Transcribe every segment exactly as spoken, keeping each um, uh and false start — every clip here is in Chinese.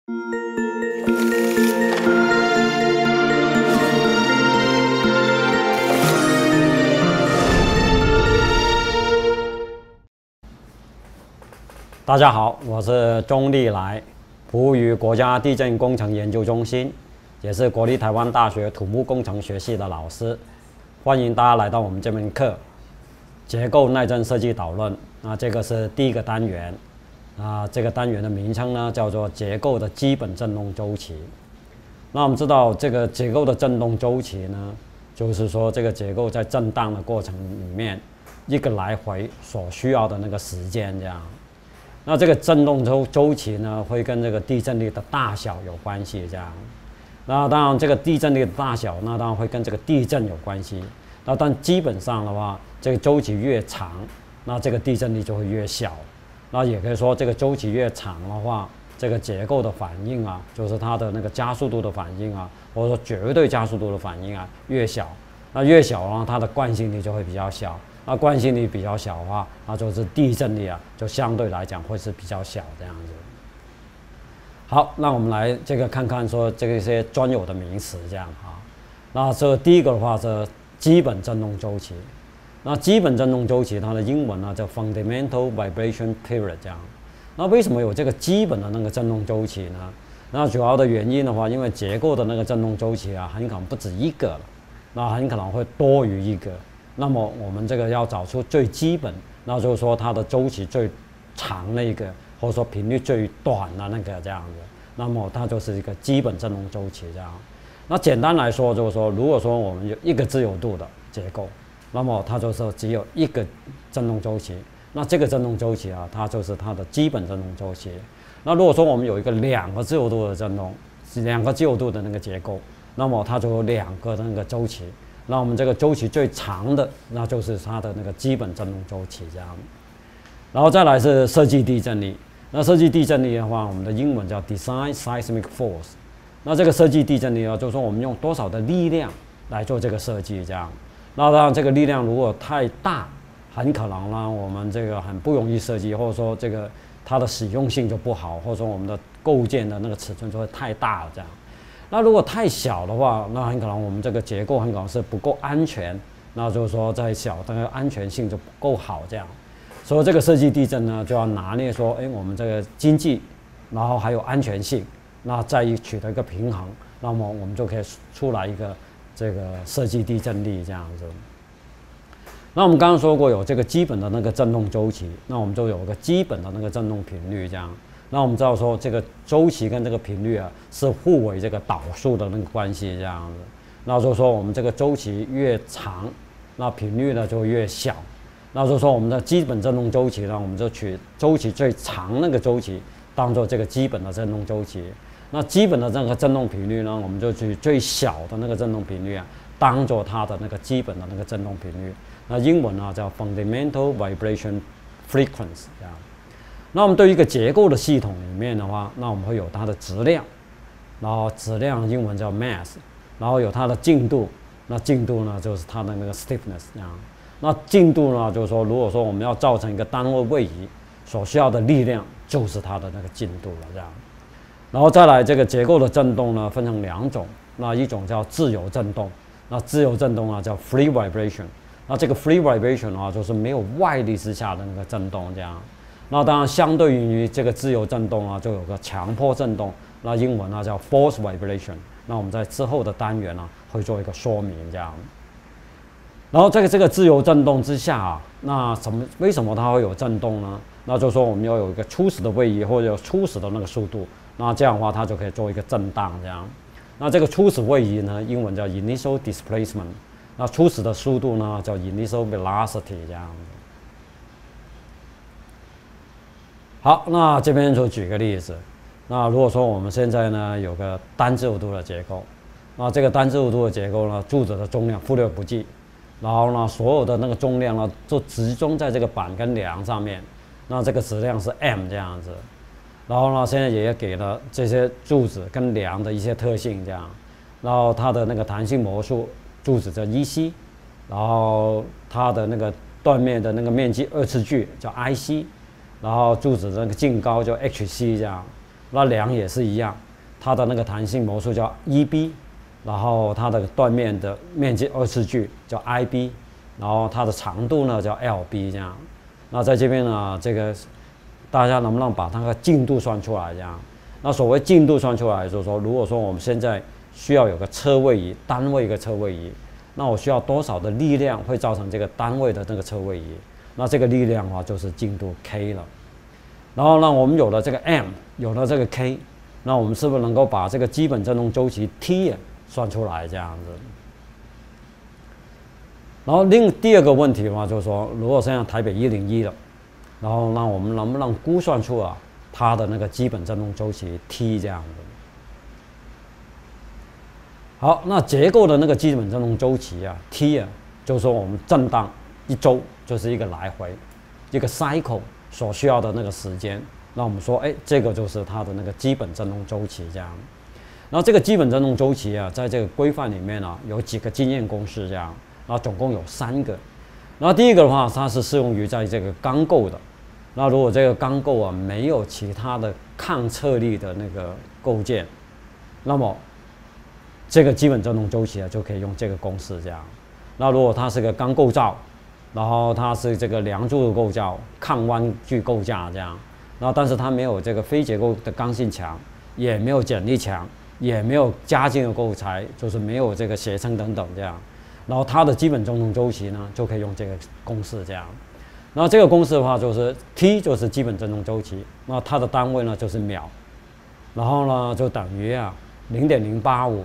大家好，我是钟立来，服务于国家地震工程研究中心，也是国立台湾大学土木工程学系的老师。欢迎大家来到我们这门课，结构耐震设计导论。那这个是第一个单元，啊，这个单元的名称呢叫做结构的基本振动周期。那我们知道这个结构的振动周期呢，就是说这个结构在震荡的过程里面，一个来回所需要的那个时间这样。那这个振动周周期呢，会跟这个地震力的大小有关系，这样。那当然，这个地震力的大小，那当然会跟这个地震有关系。那但基本上的话，这个周期越长，那这个地震力就会越小。那也可以说，这个周期越长的话，这个结构的反应啊，就是它的那个加速度的反应啊，或者说绝对加速度的反应啊，越小。那越小呢，它的惯性力就会比较小。那惯性力比较小的话，那就是地震力啊，就相对来讲会是比较小这样子。好，那我们来这个看看说这个一些专有的名词这样啊。那这第一个的话是基本振动周期。那基本振动周期它的英文呢叫 fundamental vibration period 这样。那为什么有这个基本的那个振动周期呢？那主要的原因的话，因为结构的那个振动周期啊，很可能不止一个了，那很可能会多于一个。那么我们这个要找出最基本，那就是说它的周期最长的一个，或者说频率最短的那个这样子。那么它就是一个基本振动周期这样。那简单来说就是说，如果说我们有一个自由度的结构，那么它就是只有一个振动周期。那这个振动周期啊，它就是它的基本振动周期。那如果说我们有一个两个自由度的振动，两个自由度的那个结构，那么它就有两个那个周期。那我们这个周期最长的，那就是它的那个基本振动周期这样。然后再来是设计地震力。那设计地震力的话，我们的英文叫 design seismic force。那这个设计地震力啊，就是说我们用多少的力量来做这个设计这样。那当然这个力量如果太大，很可能呢我们这个很不容易设计，或者说这个它的使用性就不好，或者说我们的构建的那个尺寸就会太大了这样。那如果太小的话，那很可能我们这个结构很可能是不够安全，那就是说再小，但是安全性就不够好这样。所以这个设计地震呢，就要拿捏说，哎，我们这个经济，然后还有安全性，那再取得一个平衡，那么我们就可以出来一个这个设计地震力这样子。那我们刚刚说过有这个基本的那个振动周期，那我们就有个基本的那个振动频率这样。那我们知道说这个周期跟这个频率啊是互为这个导数的那个关系这样子。那就是说我们这个周期越长，那频率呢就越小。那就是说我们的基本振动周期呢，我们就取周期最长那个周期当做这个基本的振动周期。那基本的这个振动频率呢，我们就取最小的那个振动频率啊，当做它的那个基本的那个振动频率。那英文呢叫 fundamental vibration frequency 这样。那我们对于一个结构的系统里面的话，那我们会有它的质量，然后质量英文叫 mass， 然后有它的进度，那进度呢就是它的那个 stiffness 这样。那进度呢就是说，如果说我们要造成一个单位位移所需要的力量，就是它的那个进度了这样。然后再来这个结构的振动呢，分成两种，那一种叫自由振动，那自由振动啊叫 free vibration， 那这个 free vibration 啊就是没有外力之下的那个振动这样。那当然，相对于这个自由振动啊，就有个强迫振动，那英文呢叫 force vibration。那我们在之后的单元呢会做一个说明这样。然后在这个自由振动之下啊，那什么为什么它会有振动呢？那就是说我们要有一个初始的位移或者有初始的那个速度，那这样的话它就可以做一个震荡这样。那这个初始位移呢，英文叫 initial displacement。那初始的速度呢叫 initial velocity 这样。好，那这边就举个例子。那如果说我们现在呢有个单自由度的结构，那这个单自由度的结构呢，柱子的重量忽略不计，然后呢所有的那个重量呢就集中在这个板跟梁上面，那这个质量是 M 这样子。然后呢现在也给了这些柱子跟梁的一些特性这样，然后它的那个弹性模数柱子叫 E C， 然后它的那个断面的那个面积二次距叫 I C。然后柱子的那个净高叫 H C 这样， 那梁也是一样，它的那个弹性模数叫 E B， 然后它的断面的面积二次距叫 I B， 然后它的长度呢叫 L B 这样。那在这边呢，这个大家能不能把那个进度算出来这样？那所谓进度算出来，就是说，如果说我们现在需要有个车位移，单位一个车位移，那我需要多少的力量会造成这个单位的那个车位移？那这个力量的话就是进度 K 了。然后呢，我们有了这个 M， 有了这个 K， 那我们是不是能够把这个基本振动周期 T 也算出来这样子？然后另第二个问题的话，就是说，如果像台北一零一了，然后那我们能不能估算出啊它的那个基本振动周期 T 这样的？好，那结构的那个基本振动周期啊 T 啊，就是说我们震荡一周就是一个来回，一个 cycle 所需要的那个时间。那我们说，哎，这个就是它的那个基本振动周期这样。然后这个基本振动周期啊，在这个规范里面呢、啊，有几个经验公式这样，然后总共有三个。然后第一个的话，它是适用于在这个钢构的。那如果这个钢构啊没有其他的抗侧力的那个构件，那么这个基本振动周期啊就可以用这个公式这样。那如果它是个钢构造，然后它是这个梁柱的构造、抗弯距构架这样，然后但是它没有这个非结构的刚性墙，也没有剪力墙，也没有加劲的构材，就是没有这个斜撑等等这样。然后它的基本振动周期呢，就可以用这个公式这样。然后这个公式的话，就是 T 就是基本振动周期，那它的单位呢就是秒，然后呢就等于啊零点零八五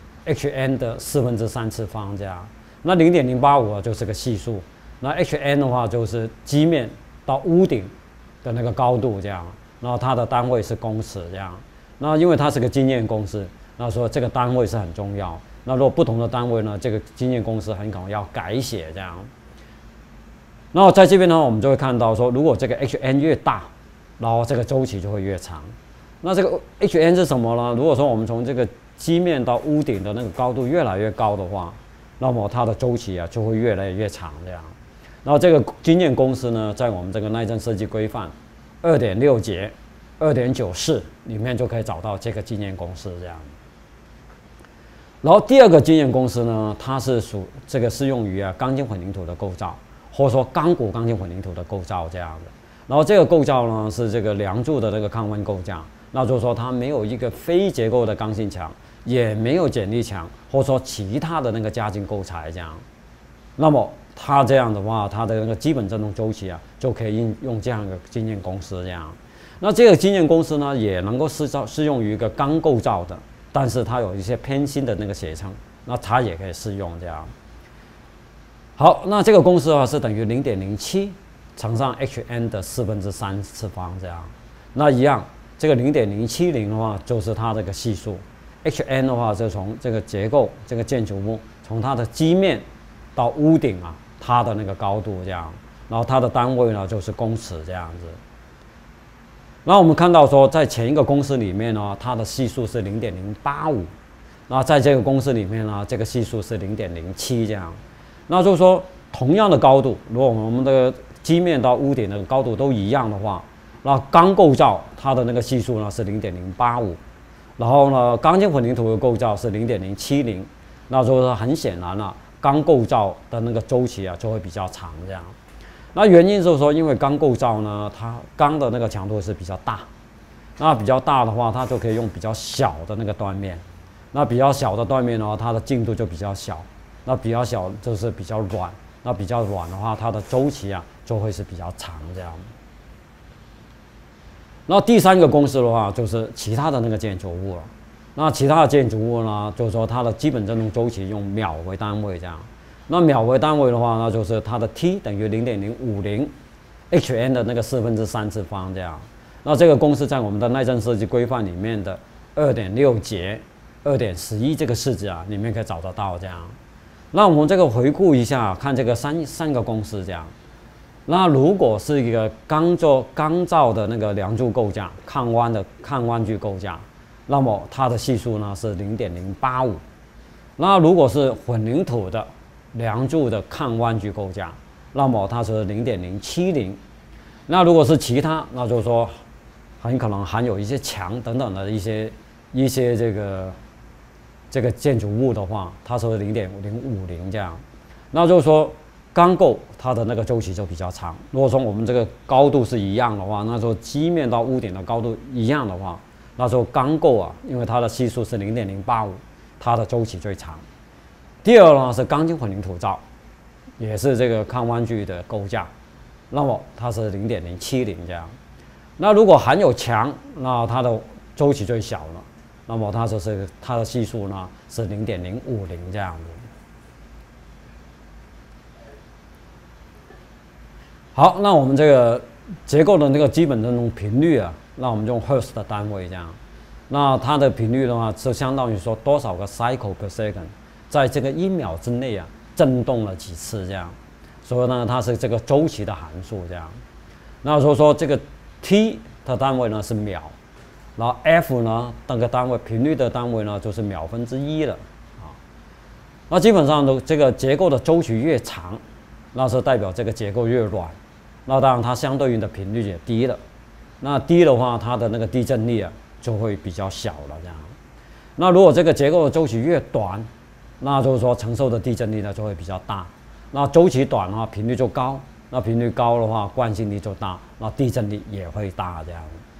H N 的四分之三次方这样。那零点零八五啊就是个系数，那 H N 的话就是基面到屋顶的那个高度这样，然后它的单位是公尺这样。那因为它是个经验公式，那说这个单位是很重要。那如果不同的单位呢，这个经验公式很可能要改写这样。然后在这边呢，我们就会看到说，如果这个 H N 越大，然后这个周期就会越长。那这个 H N 是什么呢？如果说我们从这个基面到屋顶的那个高度越来越高的话，那么它的周期啊就会越来越长这样。然后这个经验公式呢，在我们这个耐震设计规范 二点六 节 二点九四 里面就可以找到这个经验公式这样。然后第二个经验公式呢，它是属这个适用于啊钢筋混凝土的构造，或者说钢骨钢筋混凝土的构造这样的。然后这个构造呢是这个梁柱的这个抗弯构架，那就是说它没有一个非结构的刚性墙，也没有剪力墙，或者说其他的那个加劲构材这样。那么它这样的话，它的那个基本振动周期啊，就可以应用这样一个经验公式这样。那这个经验公式呢，也能够适照适用于一个钢构造的。但是它有一些偏心的那个斜撑，那它也可以适用这样。好，那这个公式的话是等于零点零七乘上 H N 的四分之三次方这样。那一样，这个零点零七零的话就是它这个系数 ，H N 的话就从这个结构这个建筑物从它的基面到屋顶啊，它的那个高度这样，然后它的单位呢就是公尺这样子。那我们看到说，在前一个公式里面呢，它的系数是零点零八五，那在这个公式里面呢，这个系数是零点零七这样。那就是说，同样的高度，如果我们的基面到屋顶的高度都一样的话，那钢构造它的那个系数呢是零点零八五，然后呢，钢筋混凝土的构造是零点零七零，那就是说很显然了、啊，钢构造的那个周期啊就会比较长这样。那原因就是说，因为钢构造呢，它钢的那个强度是比较大，那比较大的话，它就可以用比较小的那个断面，那比较小的断面呢，它的劲度就比较小，那比较小就是比较软，那比较软的话，它的周期啊就会是比较长这样。那第三个公式的话，就是其他的那个建筑物了。那其他的建筑物呢，就是说它的基本振动周期用秒为单位这样。那秒为单位的话，那就是它的 T 等于零点零五零 H N 的那个四分之三次方这样。那这个公式在我们的耐震设计规范里面的 二点六 节 二点十一 这个式子啊，里面可以找得到这样。那我们这个回顾一下，看这个三三个公式这样。那如果是一个钢做钢造的那个梁柱构架，抗弯的抗弯距构架，那么它的系数呢是零点零八五。那如果是混凝土的梁柱的抗弯距构架，那么它是零点零七零。那如果是其他，那就是说很可能含有一些墙等等的一些一些这个这个建筑物的话，它是零点零五零这样。那就是说钢构它的那个周期就比较长。如果说我们这个高度是一样的话，那时候基面到屋顶的高度一样的话，那时候钢构啊，因为它的系数是零点零八五，它的周期最长。第二呢是钢筋混凝土造，也是这个抗弯距的构架，那么它是零点零七零这样。那如果含有墙，那它的周期最小了，那么它就是它的系数呢是零点零五零这样子。好，那我们这个结构的那个基本振动频率啊，那我们用 Hertz 的单位这样。那它的频率的话，就相当于说多少个 cycle per second， 在这个一秒之内啊，振动了几次这样。所以呢，它是这个周期的函数这样。那所以说这个 t 的单位呢是秒，然后 f 呢那个单位频率的单位呢就是秒分之一了啊。那基本上都这个结构的周期越长，那是代表这个结构越软。那当然它相对应的频率也低了。那低的话，它的那个地震力啊就会比较小了这样。那如果这个结构的周期越短，那就是说承受的地震力呢就会比较大。那周期短的话，频率就高。那频率高的话，惯性力就大，那地震力也会大这样。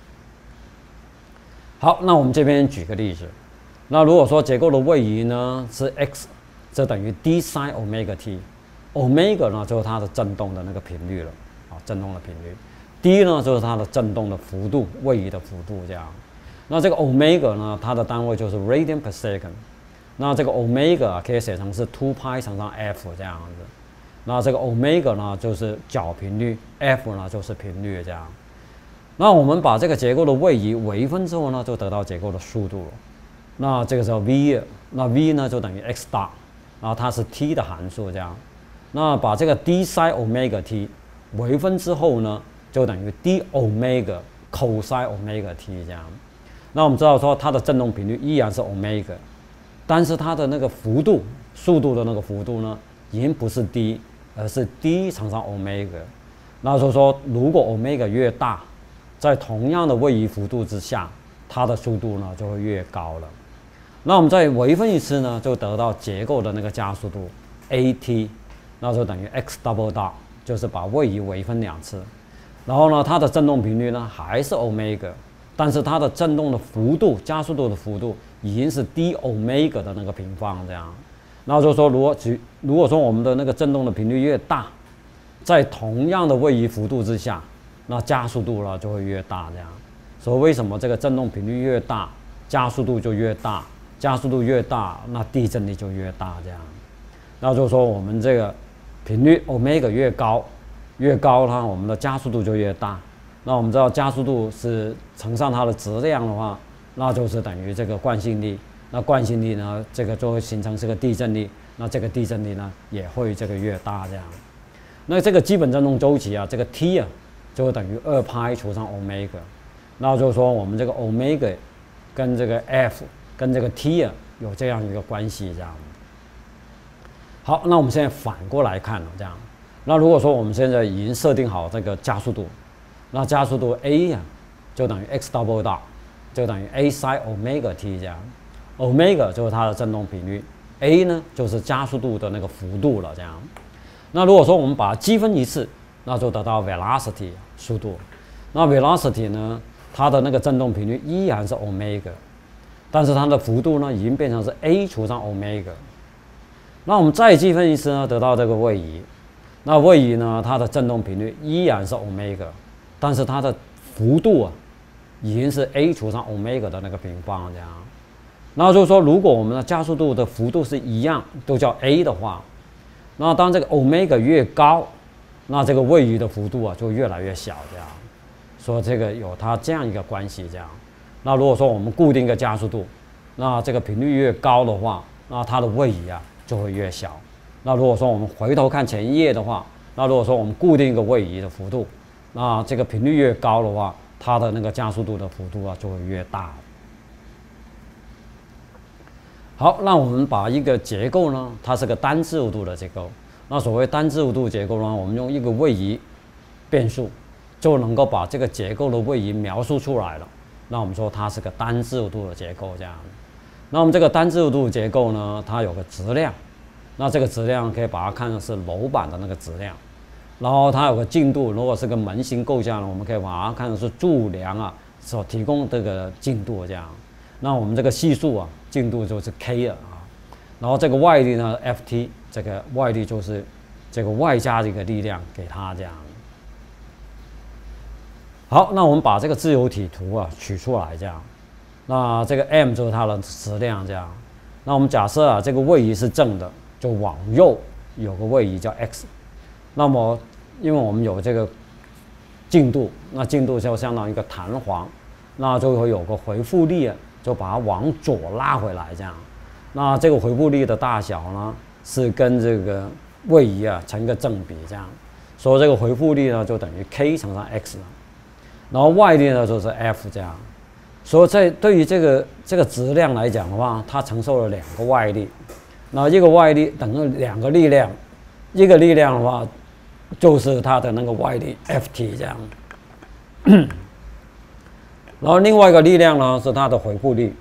好，那我们这边举个例子。那如果说结构的位移呢是 x， 这等于 d sin omega t。omega 呢就是它的振动的那个频率了，啊，振动的频率。d 呢就是它的振动的幅度，位移的幅度这样。那这个 omega 呢，它的单位就是 radian per second。那这个 omega 可以写成是 two pi 乘上 f 这样子。那这个 omega 呢就是角频率 ，f 呢就是频率这样。那我们把这个结构的位移微分之后呢，就得到结构的速度了。那这个时候 v， 那 v 呢就等于 x 大，然后它是 t 的函数这样。那把这个 d sin omega t 微分之后呢，就等于 d omega cosine omega t 这样。那我们知道说它的振动频率依然是 omega， 但是它的那个幅度，速度的那个幅度呢，已经不是 d， 而是 d 乘上 omega。那所以说，如果 omega 越大，在同样的位移幅度之下，它的速度呢就会越高了。那我们再微分一次呢，就得到结构的那个加速度 at， 那就等于 x double dot， 就是把位移微分两次。然后呢，它的振动频率呢还是 omega， 但是它的振动的幅度、加速度的幅度已经是 d omega 的那个平方这样。然后就说，如果如果说我们的那个振动的频率越大，在同样的位移幅度之下，那加速度呢就会越大这样。所以为什么这个振动频率越大，加速度就越大？加速度越大，那地震力就越大这样。那就是说我们这个频率 omega 越高，越高它我们的加速度就越大。那我们知道加速度是乘上它的质量的话，那就是等于这个惯性力。那惯性力呢，这个就会形成这个地震力，那这个地震力呢也会这个越大这样。那这个基本振动周期啊，这个 t 啊，就会等于二派除上 omega。那就是说我们这个 omega 跟这个 f 跟这个 t 啊有这样一个关系这样。好，那我们现在反过来看了这样。那如果说我们现在已经设定好这个加速度，那加速度 a 呀、啊、就等于 x double dot， 就等于 a sin omega t 这样。omega 就是它的振动频率 ，a 呢就是加速度的那个幅度了这样。那如果说我们把它积分一次，那就得到 velocity 速度。那 velocity 呢，它的那个振动频率依然是 omega， 但是它的幅度呢已经变成是 a 除上 omega。那我们再积分一次呢，得到这个位移。那位移呢，它的振动频率依然是 omega， 但是它的幅度啊，已经是 a 除上 omega 的那个平方这样。然后就是说，如果我们的加速度的幅度是一样，都叫 a 的话，那当这个 omega 越高，那这个位移的幅度啊就越来越小这样。所以这个有它这样一个关系这样。那如果说我们固定一个加速度，那这个频率越高的话，那它的位移啊就会越小。那如果说我们回头看前一页的话，那如果说我们固定一个位移的幅度，那这个频率越高的话，它的那个加速度的幅度啊就会越大。好，那我们把一个结构呢，它是个单自由度的结构。那所谓单自由度结构呢，我们用一个位移变数就能够把这个结构的位移描述出来了。那我们说它是个单自由度的结构这样。那我们这个单自由度结构呢，它有个质量，那这个质量可以把它看成是楼板的那个质量，然后它有个进度，如果是个门型构架呢，我们可以把它看成是柱梁啊所提供这个进度这样。那我们这个系数啊，进度就是 K 了啊。然后这个外力呢 ，F T， 这个外力就是这个外加的一个力量给它这样。好，那我们把这个自由体图啊取出来这样。那这个 m 就是它的质量这样。那我们假设啊，这个位移是正的，就往右有个位移叫 x。那么因为我们有这个进度，那进度就相当于一个弹簧，那就会有个回复力啊，就把它往左拉回来这样。那这个回复力的大小呢，是跟这个位移啊成个正比这样。所以这个回复力呢，就等于 k 乘上 x 了。然后外力呢就是 F 这样。所以在对于这个这个质量来讲的话，它承受了两个外力，那一个外力等于两个力量，一个力量的话就是它的那个外力 F T 这样，然后另外一个力量呢是它的回复力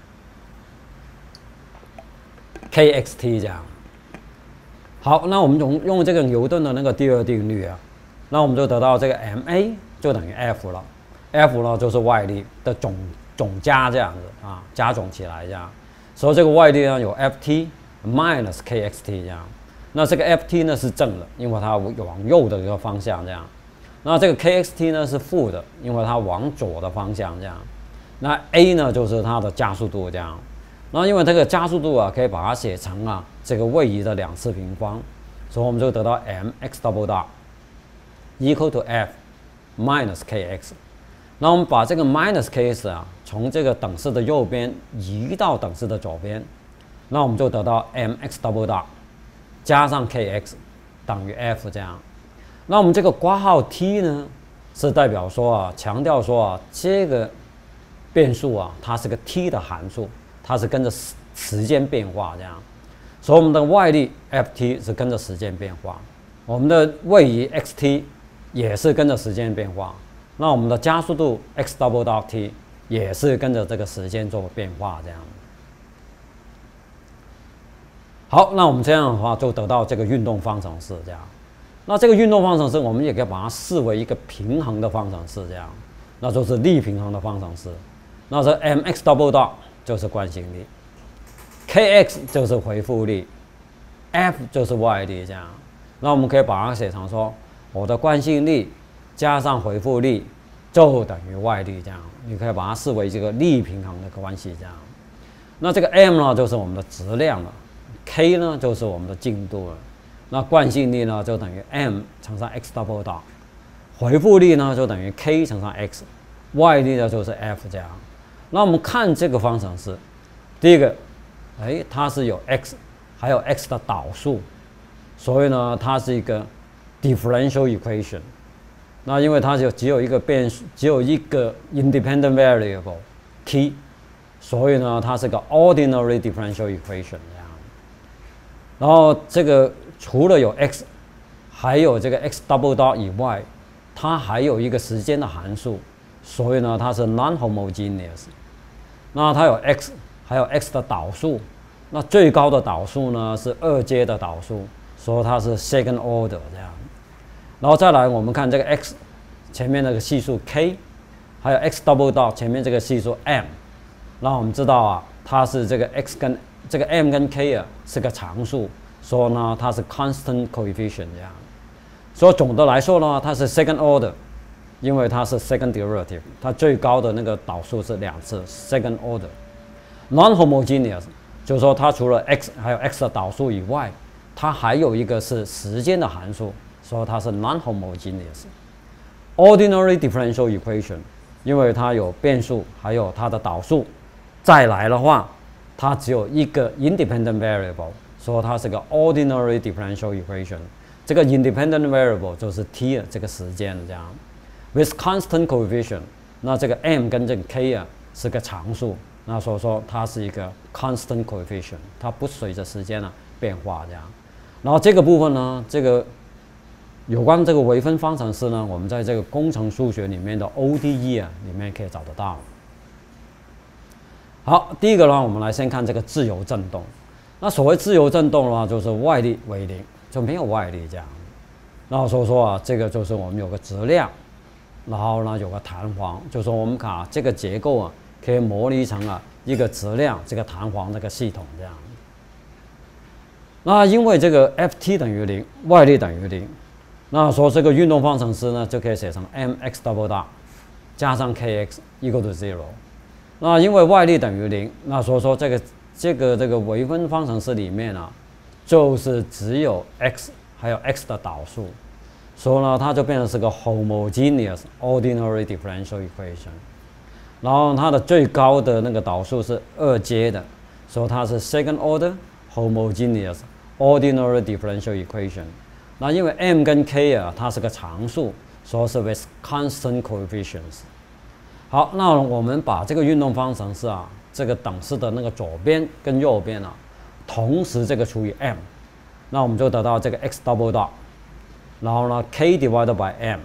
K X T 这样。好，那我们用用这个牛顿的那个第二定律啊，那我们就得到这个 M A 就等于 F 了。F 呢就是外力的总总加这样子啊，加总起来这样，所以这个外力呢有 F T minus K X T 这样。那这个 F T 呢是正的，因为它往右的一个方向这样。那这个 K X T 呢是负的，因为它往左的方向这样。那 A 呢就是它的加速度这样。那因为这个加速度啊，可以把它写成啊这个位移的两次平方，所以我们就得到 mx double dot equal to F minus Kx。那我们把这个 minus Kx 啊，从这个等式的右边移到等式的左边，那我们就得到 mx double dot 加上 Kx 等于 F 这样。那我们这个括号 t 呢，是代表说啊，强调说啊，这个变数啊，它是个 t 的函数，它是跟着时时间变化这样。所以我们的外力 Ft 是跟着时间变化，我们的位移 xt 也是跟着时间变化。那我们的加速度 x double dot t 也是跟着这个时间做变化，这样。好，那我们这样的话就得到这个运动方程式，这样。那这个运动方程式，我们也可以把它视为一个平衡的方程式，这样，那就是力平衡的方程式。那这 mx double dot 就是惯性力 ，kx 就是回复力 ，F 就是外力，这样。那我们可以把它写成说，我的惯性力加上回复力就等于外力，这样，你可以把它视为这个力平衡的关系，这样。那这个 m 呢，就是我们的质量了 ，k 呢就是我们的进度了。那惯性力呢就等于 m 乘上 x double dot， 回复力呢就等于 k 乘上 x， 外力呢就是 F 这样。那我们看这个方程式，第一个，哎，它是有 x， 还有 x 的导数，所以呢它是一个 differential equation。那因为它就只有一个变数，只有一个 independent variable t， 所以呢它是个 ordinary differential equation 这样。然后这个除了有 x， 还有这个 x double dot 以外，它还有一个时间的函数，所以呢它是 non-homogeneous。那它有 x， 还有 x 的导数，那最高的导数呢是二阶的导数，所以它是 second order 这样。然后再来我们看这个 x 前面那个系数 k， 还有 x double dot 前面这个系数 m， 那我们知道啊，它是这个 x 跟这个 m 跟 k 啊是个常数，所以呢它是 constant coefficient 这样。所以总的来说呢，它是 second order， 因为它是 second derivative， 它最高的那个导数是两次 second order。non-homogeneous 就是说它除了 x 还有 x 的导数以外，它还有一个是时间的函数。所以它是 non-homogeneous。ordinary differential equation， 因为它有变数，还有它的导数。再来的话，它只有一个 independent variable， 所以它是个 ordinary differential equation。这个 independent variable 就是 t 这个时间这样。with constant coefficient， 那这个 m 跟这个 k 啊是个常数，那所以说它是一个 constant coefficient， 它不随着时间啊变化这样。然后这个部分呢，这个有关这个微分方程式呢，我们在这个工程数学里面的 O D E 啊里面可以找得到。好，第一个呢，我们来先看这个自由振动。那所谓自由振动的话，就是外力为零，就没有外力这样。那所以说啊，这个就是我们有个质量，然后呢有个弹簧，就说我们把这个结构啊可以模拟成啊一个质量这个弹簧这个系统这样。那因为这个 Ft 等于零，外力等于零。那说这个运动方程式呢，就可以写成 mx double dot 加上 kx equal to zero。那因为外力等于零，那所以说这个这个这个微分方程式里面啊，就是只有 x 还有 x 的导数，所以呢它就变成是个 homogeneous ordinary differential equation。然后它的最高的那个导数是二阶的，所以它是 second order homogeneous ordinary differential equation。那因为 m 跟 k 啊，它是个常数，所以是 with constant coefficients。好，那我们把这个运动方程式啊，这个等式的那个左边跟右边啊，同时这个除以 m， 那我们就得到这个 x double dot， 然后呢 k divided by m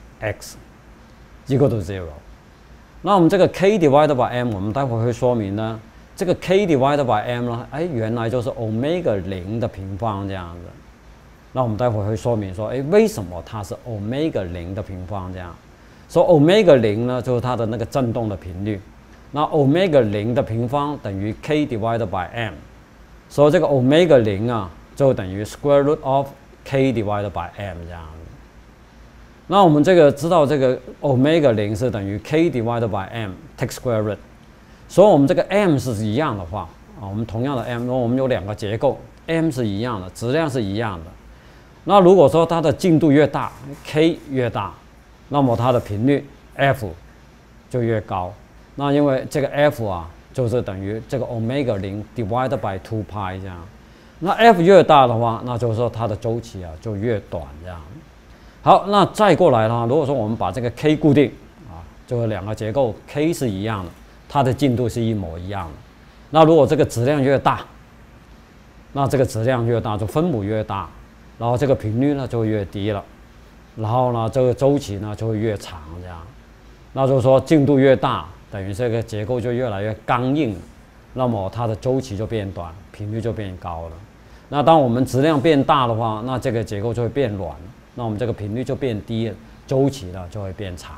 x equal to zero。那我们这个 k divided by m， 我们待会会说明呢，这个 k divided by m 呢，哎，原来就是 omega 零的平方这样子。那我们待会会说明说，哎，为什么它是 omega 零的平方这样？说 omega 零呢，就是它的那个振动的频率。那 omega 零的平方等于 k divided by m， 所以这个 omega 零啊，就等于 square root of k divided by m 这样。那我们这个知道这个 omega 零是等于 k divided by m take square root， 所以我们这个 m 是一样的话啊，我们同样的 m， 我们有两个结构 ，m 是一样的，质量是一样的。那如果说它的进度越大 ，k 越大，那么它的频率 f 就越高。那因为这个 f 啊，就是等于这个 omega 零 divided by two pi 这样。那 f 越大的话，那就是说它的周期啊就越短这样。好，那再过来呢，如果说我们把这个 k 固定啊，就是两个结构 k 是一样的，它的进度是一模一样的。那如果这个质量越大，那这个质量越大就分母越大。然后这个频率呢就会越低了，然后呢这个周期呢就会越长这样，那就是说进度越大，等于这个结构就越来越刚硬，那么它的周期就变短，频率就变高了。那当我们质量变大的话，那这个结构就会变软，那我们这个频率就变低了，周期呢就会变长。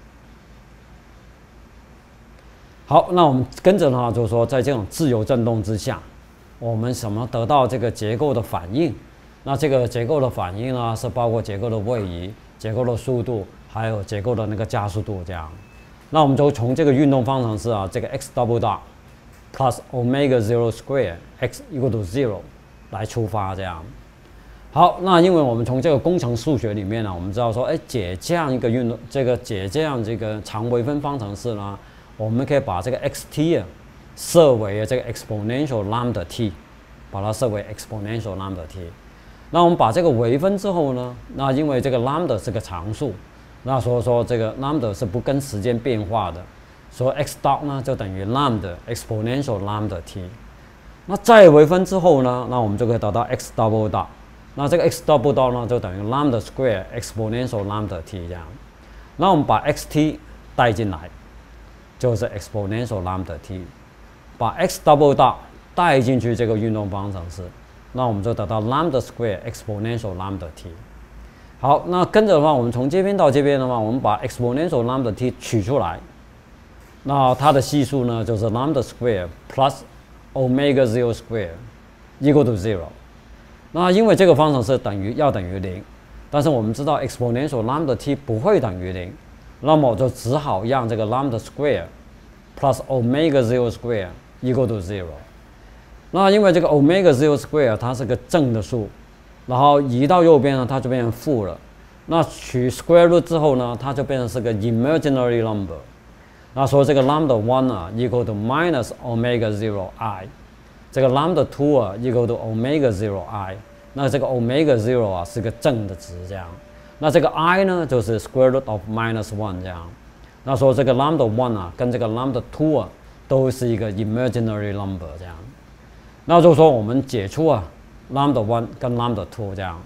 好，那我们跟着呢就是说，在这种自由振动之下，我们怎么得到这个结构的反应？那这个结构的反应呢，是包括结构的位移、结构的速度，还有结构的那个加速度这样。那我们就从这个运动方程式啊，这个 x double dot plus omega zero square x equal to zero 来出发这样。好，那因为我们从这个工程数学里面呢，我们知道说，哎，解这样一个运动，这个解这样这个常微分方程式呢，我们可以把这个 xt 啊设为这个 exponential lambda t， 把它设为 exponential lambda t。那我们把这个微分之后呢，那因为这个 lambda 是个常数，那所以说这个 lambda 是不跟时间变化的，所以 x dot 呢就等于 lambda exponential lambda t。那再微分之后呢，那我们就可以得到 x double dot， 那这个 x double dot 呢就等于 lambda square exponential lambda t 这样。那我们把 xt 带进来，就是 exponential lambda t， 把 x double dot 带进去这个运动方程式。那我们就得到 lambda square exponential lambda t。好，那跟着的话，我们从这边到这边的话，我们把 exponential lambda t 取出来，那它的系数呢就是 lambda square plus omega zero square equal to zero。那因为这个方程式等于要等于零，但是我们知道 exponential lambda t 不会等于零，那么我就只好让这个 lambda square plus omega zero square equal to zero。那因为这个 omega zero square 它是个正的数，然后移到右边呢，它就变成负了。那取 square root 之后呢，它就变成是个 imaginary number。那所以这个 lambda one 啊 equal to minus omega zero i， 这个 lambda two 啊 equal to omega zero i。那这个 omega zero 啊是个正的值这样。那这个 i 呢就是 square root of minus one 这样。那所以这个 lambda one 啊跟这个 lambda two 啊都是一个 imaginary number 这样。那就是说我们解出啊 lambda one 跟 lambda two 这样，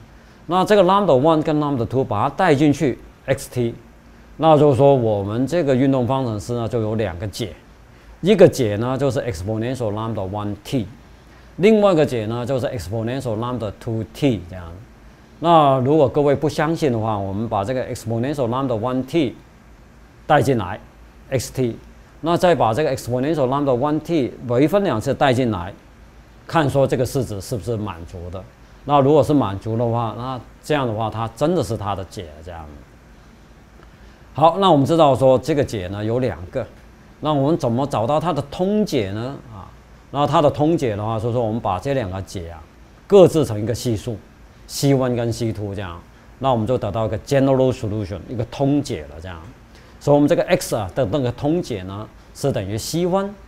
那这个 lambda one 跟 lambda two 把它带进去 xt， 那就是说我们这个运动方程式呢就有两个解，一个解呢就是 exponential lambda one t， 另外一个解呢就是 exponential lambda two t 这样。那如果各位不相信的话，我们把这个 exponential lambda one t 带进来 xt， 那再把这个 exponential lambda one t 微分两次带进来，看说这个式子是不是满足的。那如果是满足的话，那这样的话它真的是它的解这样。好，那我们知道说这个解呢有两个，那我们怎么找到它的通解呢？啊，那它的通解的话，就是说我们把这两个解啊各自成一个系数。C 一 跟 C 二 这样，那我们就得到一个 general solution， 一个通解了这样。所以我们这个 x 啊的那个通解呢，是等于 C 一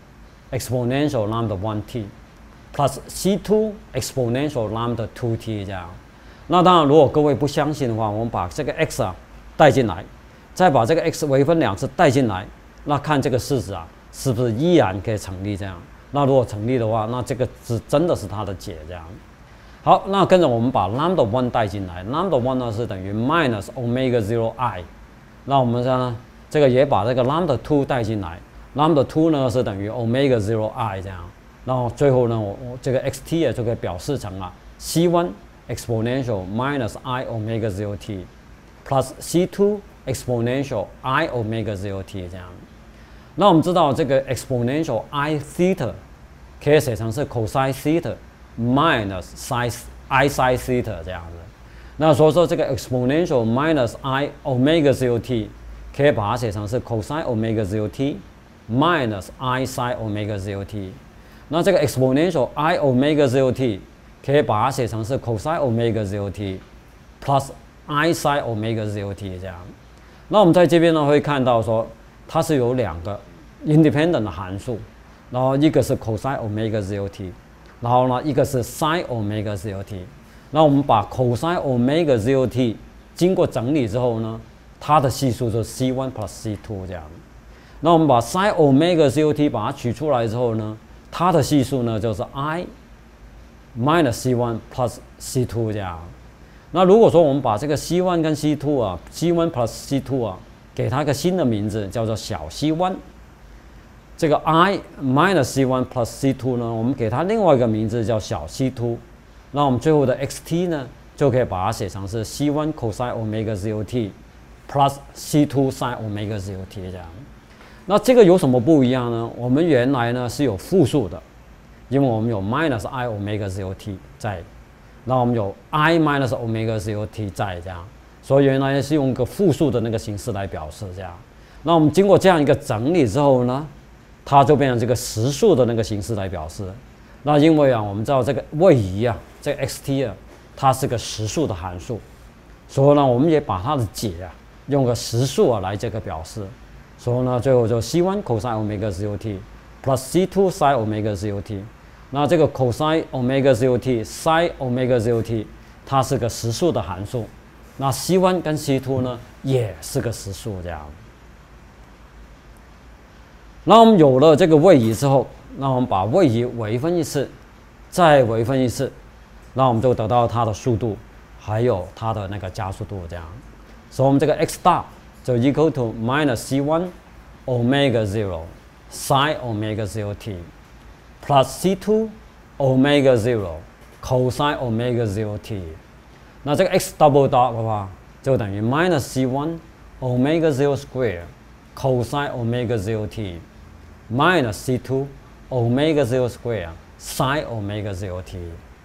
exponential lambda one t plus C 二 exponential lambda two t 这样。那当然，如果各位不相信的话，我们把这个 x 啊带进来，再把这个 x 微分两次带进来，那看这个式子啊是不是依然可以成立这样。那如果成立的话，那这个是真的是它的解这样。好，那跟着我们把 lambda one 带进来 ，lambda one 呢是等于 minus omega zero i。那我们呢，这个也把这个 lambda two 带进来 ，lambda two 呢是等于 omega zero i 这样。然后最后呢，我我这个 xt 也就可以表示成啊 C 一 exponential minus i omega zero t plus C 二 exponential i omega zero t 这样。那我们知道这个 exponential i theta 可以写成是 cosine theta。minus sin i sin theta 这样的，那所以说这个 exponential minus i omega zero t 可以把它写成是 cosine omega zero t minus i sin omega zero t。那这个 exponential i omega zero t 可以把它写成是 cosine omega zero t plus i sin omega zero t 这样。那我们在这边呢会看到说它是有两个 independent 的函数，然后一个是 cosine omega zero t。然后呢，一个是 sin omega zero t， 那我们把 cosine omega zero t 经过整理之后呢，它的系数就是 C 一 plus C 二这样。那我们把 sin omega zero t 把它取出来之后呢，它的系数呢就是 i minus C 一 plus C 二这样。那如果说我们把这个 C 一 跟 C 二啊 ，C 一 plus C 二啊，给它一个新的名字叫做小 C 一。这个 i minus C 一 plus C 二呢，我们给它另外一个名字叫小 C 二。那我们最后的 xt 呢，就可以把它写成是 C 一 cosine omega zero t plus C 二 sin omega zero t 这样。那这个有什么不一样呢？我们原来呢是有复数的，因为我们有 minus i omega zero t 在，那我们有 i minus omega zero t 在这样，所以原来是用一个复数的那个形式来表示这样。那我们经过这样一个整理之后呢，它就变成这个实数的那个形式来表示。那因为啊，我们知道这个位移啊，这个 xt 啊，它是个实数的函数，所以呢，我们也把它的解啊，用个实数啊来这个表示。所以呢，最后就 C 一 cosine omega zero t plus C 二 sin omega zero t。那这个 cosine omega zero t sin omega zero t 它是个实数的函数。那 C 一 跟 C 二呢，也是个实数这样。那我们有了这个位移之后，那我们把位移微分一次，再微分一次，那我们就得到它的速度，还有它的那个加速度这样。所以我们这个 x star 就 equal to minus C 一 omega zero sin omega zero t plus C 二 omega zero cosine omega zero t。那这个 x double dot 的话，就等于 minus C 一 omega zero square cosine omega zero t minus C 二 omega zero square sin omega zero t。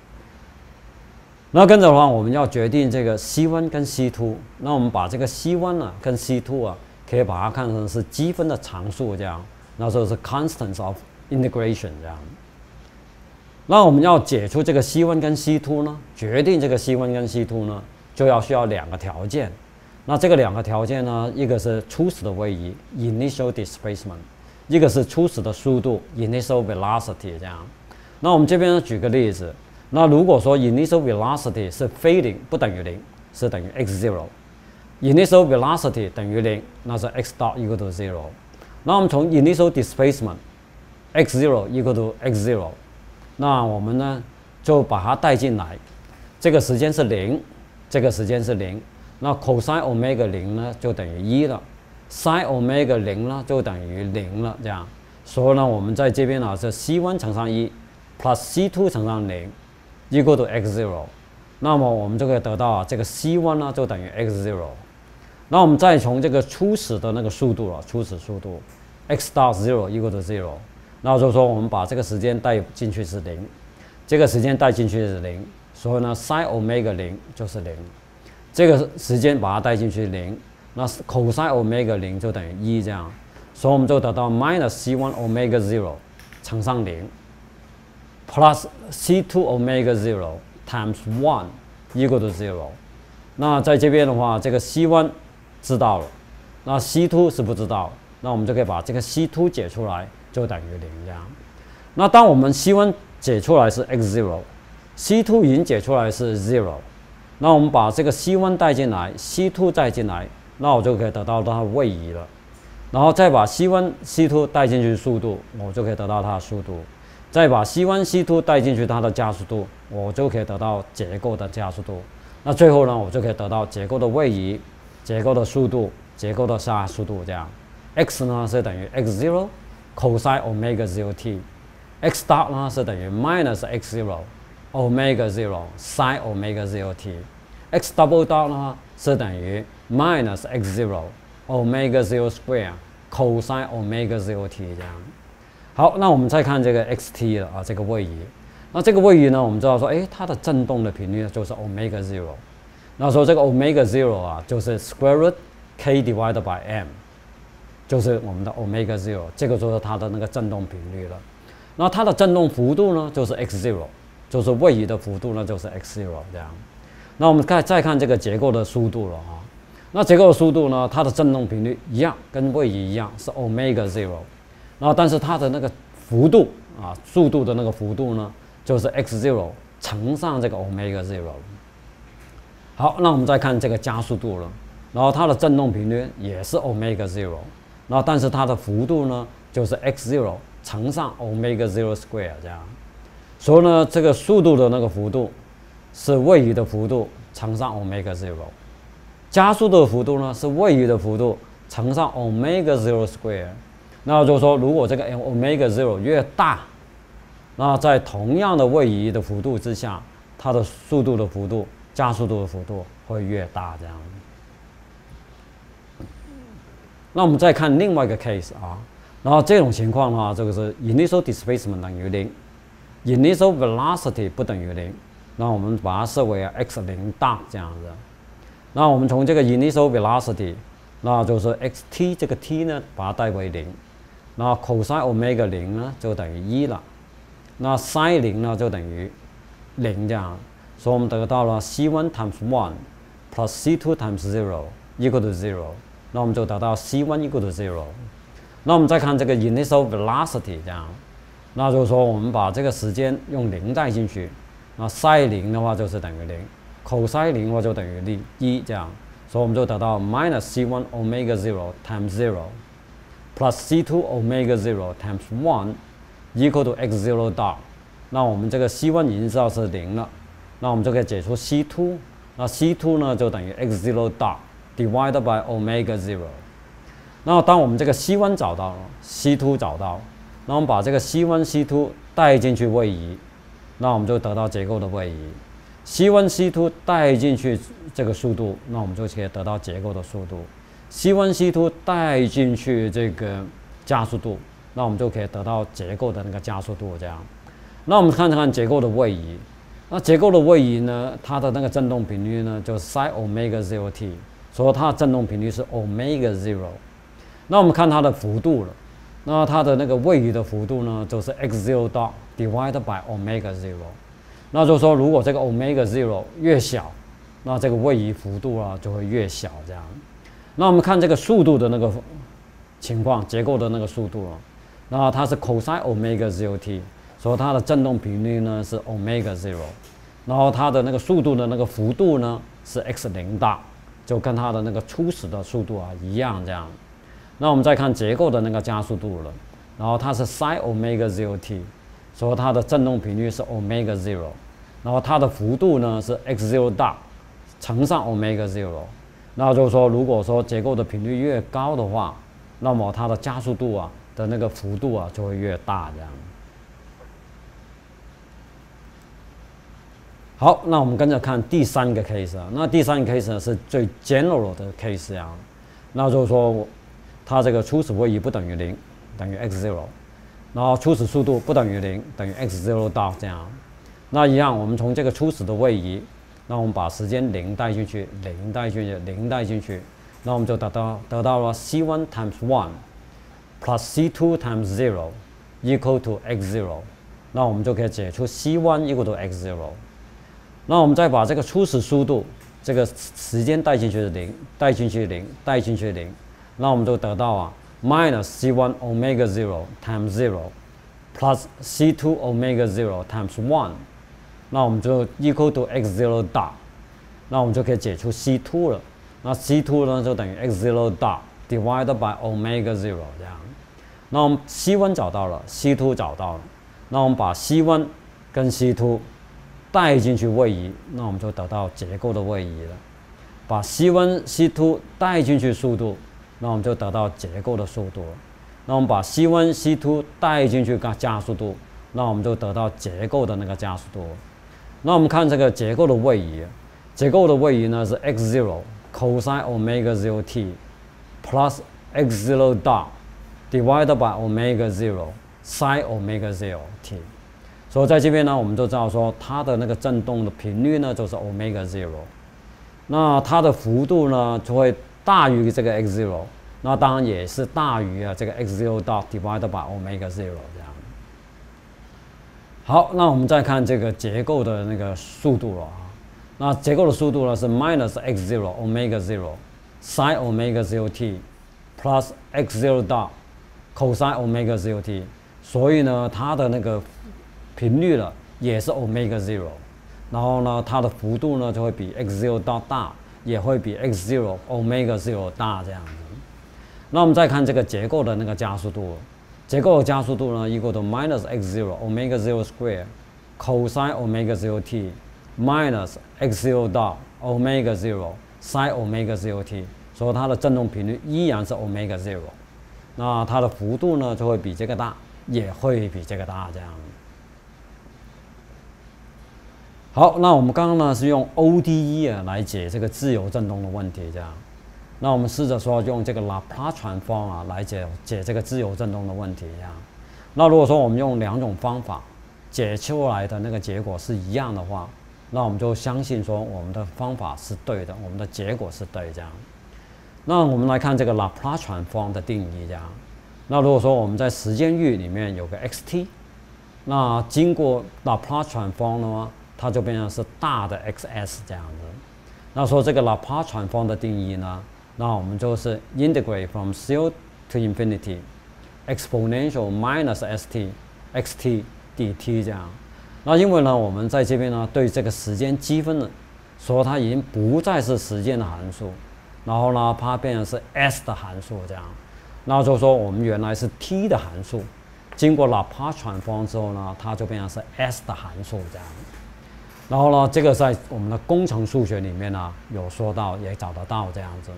那跟着的话，我们要决定这个 C 一 跟 C 二。那我们把这个 C 一 啊跟 C 二啊，可以把它看成是积分的常数这样，那时候是 constants of integration 这样。那我们要解出这个 C 一 跟 C 二呢，决定这个 C 一 跟 C 二呢，就要需要两个条件。那这个两个条件呢，一个是初始的位移 initial displacement， 一个是初始的速度 initial velocity 这样。那我们这边呢举个例子，那如果说 initial velocity 是非零，不等于零，是等于 x zero。initial velocity 等于零，那是 x dot equal to zero。那我们从 initial displacement x zero equal to x zero， 那我们呢就把它带进来，这个时间是零， 这个时间是零，那 cosine omega 零呢就等于一了 ，sin omega 零呢就等于零了，这样。所以呢，我们在这边呢是 c 一 乘上一 plus c 二 乘上零 equal to x zero。那么我们就可以得到啊，这个 c 一 呢就等于 x zero。那我们再从这个初始的那个速度了，初始速度 x dot zero equal to zero。那就是说我们把这个时间带进去是零，这个时间带进去是零，所以呢 sin omega 零就是零。这个时间把它带进去零，那 cosine omega 零就等于一，这样。所以我们就得到 minus c 一 omega zero 乘上零 plus c 二 omega zero times one equal to zero。那在这边的话，这个 c 一 知道了，那 c 二 是不知道，那我们就可以把这个 c 二 解出来，就等于零，这样。那当我们 c 一 解出来是 x zero，c 二 已经解出来是 zero， 那我们把这个 c 一 带进来 ，c 二 带进来，那我就可以得到它的位移了。然后再把 c 一 c 二 带进去速度，我就可以得到它的速度。再把 c 一 c 二 带进去它的加速度，我就可以得到结构的加速度。那最后呢，我就可以得到结构的位移、结构的速度、结构的下速度，这样。x 呢是等于 x zero cosine omega zero t，x dot 呢是等于 minus x zero omega zero sin omega zero t，x double dot 呢是等于 minus x zero omega zero square cosine omega zero t， 这样。好，那我们再看这个 xt 了啊，这个位移。那这个位移呢，我们知道说，哎，它的振动的频率就是 omega zero。那说这个 omega zero 啊，就是 square root k divided by m， 就是我们的 omega zero， 这个就是它的那个振动频率了。那它的振动幅度呢，就是 x zero， 就是位移的幅度呢，就是 x zero 这样。那我们看再看这个结构的速度了啊。那结构的速度呢，它的振动频率一样，跟位移一样是 omega zero， 然后但是它的那个幅度啊，速度的那个幅度呢，就是 x zero 乘上这个 omega zero。好，那我们再看这个加速度了，然后它的振动频率也是 omega zero， 然后但是它的幅度呢，就是 x zero 乘上 omega zero square 这样。所以呢，这个速度的那个幅度是位移的幅度乘上 omega zero。加速度的幅度呢是位移的幅度乘上 omega zero square， 那就是说，如果这个 omega zero 越大，那在同样的位移的幅度之下，它的速度的幅度、加速度的幅度会越大，这样。那我们再看另外一个 case 啊，然后这种情况的话，这个是 initial displacement 等于零 ，initial velocity 不等于零，那我们把它设为 x 零大这样子。那我们从这个 initial velocity， 那就是 xt 这个 t 呢，把它代为零，那 cosine omega 零呢就等于一了，那 sin 零呢就等于零这样，所以我们得到了 c 一 times one plus c 二 times zero equal to zero， 那我们就得到 c 一 equal to zero。那我们再看这个 initial velocity 这样，那就是说我们把这个时间用零带进去，那 sin 零的话就是等于零。cosine 零的话就等于一这样，所以我们就得到 minus c 一 omega zero times zero plus c 二 omega zero times one equal to x zero dot。那我们这个 c 一 已经知道是零了，那我们就可以解出 c 二，那 c 二呢就等于 x zero dot divided by omega zero。那当我们这个 c 一 找到了 ，c 二找到，那我们把这个 c 一 c 二带进去位移，那我们就得到结构的位移。c 一 c 二带进去这个速度，那我们就可以得到结构的速度。c 一 c 二带进去这个加速度，那我们就可以得到结构的那个加速度这样。那我们看看结构的位移，那结构的位移呢，它的那个振动频率呢，就是 sin omega zero t， 所以它的振动频率是 omega zero。那我们看它的幅度了，那它的那个位移的幅度呢，就是 x zero dot divided by omega zero。那就是说，如果这个 omega zero 越小，那这个位移幅度啊就会越小这样。那我们看这个速度的那个情况，结构的那个速度啊，那它是 cosine omega zero t， 所以它的振动频率呢是 omega zero， 然后它的那个速度的那个幅度呢是 x 零大，就跟它的那个初始的速度啊一样这样。那我们再看结构的那个加速度了，然后它是 sin omega zero t。所以它的振动频率是 omega zero， 然后它的幅度呢是 x zero dot 乘上 omega zero， 那就是说，如果说结构的频率越高的话，那么它的加速度啊的那个幅度啊就会越大，这样。好，那我们跟着看第三个 case 啊。那第三个 case 呢是最 general 的 case 啊，那就是说，它这个初始位移不等于零，等于 x zero， 然后初始速度不等于零，等于 x zero dot 这样。那一样，我们从这个初始的位移，那我们把时间零带进去，零带进去，零带进去，那我们就得到得到了 c one times one plus c two times zero equal to x zero， 那我们就可以解出 c one equal to x zero。那我们再把这个初始速度，这个时间带进去的零，带进去零，带进去零，那我们就得到啊 minus c one omega zero times zero plus c two omega zero times one， 那我们就 equal to x zero dot， 那我们就可以解出 c two 了。那 c two 呢就等于 x zero dot divided by omega zero 这样。那我们 c one 找到了 ，c two 找到了，那我们把 c one 跟 c two带进去位移，那我们就得到结构的位移了。把 c one、c two 带进去速度，那我们就得到结构的速度了。那我们把 c one、c two 带进去加速度，那我们就得到结构的那个加速度了。那我们看这个结构的位移，结构的位移呢是 x zero cosine omega zero t plus x zero dot divided by omega zero sin omega zero t。所以在这边呢，我们就知道说它的那个振动的频率呢就是 omega zero， 那它的幅度呢就会大于这个 x zero， 那当然也是大于啊这个 x zero dot divided by omega zero 这样。好，那我们再看这个结构的那个速度了啊。那结构的速度呢是 minus x zero omega zero sin omega zero t plus x zero dot cosine omega zero t， 所以呢它的那个频率了也是 omega zero， 然后呢，它的幅度呢就会比 x zero 大大，也会比 x zero omega zero 大这样子。那我们再看这个结构的那个加速度，结构的加速度呢 equal to minus x zero omega zero square cosine omega zero t minus x zero dot omega zero sin omega zero t， 所以它的振动频率依然是 omega zero， 那它的幅度呢就会比这个大，也会比这个大这样。好，那我们刚刚呢是用 O D E 啊来解这个自由振动的问题，这样。那我们试着说用这个 Laplace transform 啊来解解这个自由振动的问题，这样。那如果说我们用两种方法解出来的那个结果是一样的话，那我们就相信说我们的方法是对的，我们的结果是对这样。那我们来看这个 Laplace transform 的定义，这样。那如果说我们在时间域里面有个 xt， 那经过 Laplace transform 的话，它就变成是大的 xs 这样子。那说这个 Laplace transform 的定义呢，那我们就是 integrate from zero to infinity exponential minus st xt dt 这样。那因为呢，我们在这边呢对这个时间积分呢，说它已经不再是时间的函数，然后呢它变成是 s 的函数这样。那就是说我们原来是 t 的函数，经过 Laplace transform 之后呢，它就变成是 s 的函数这样。然后呢，这个在我们的工程数学里面呢有说到，也找得到这样子。